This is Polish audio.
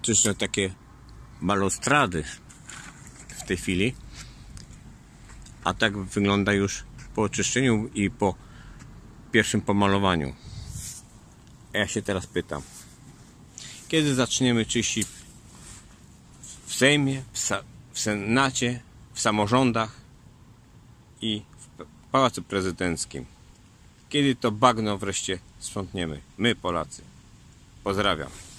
czyszczę takie balustrady w tej chwili, a tak wygląda już po oczyszczeniu i po pierwszym pomalowaniu. Ja się teraz pytam, kiedy zaczniemy czyścić w Sejmie, w Senacie, w samorządach i w Pałacu Prezydenckim? Kiedy to bagno wreszcie sprzątniemy? My, Polacy. Pozdrawiam.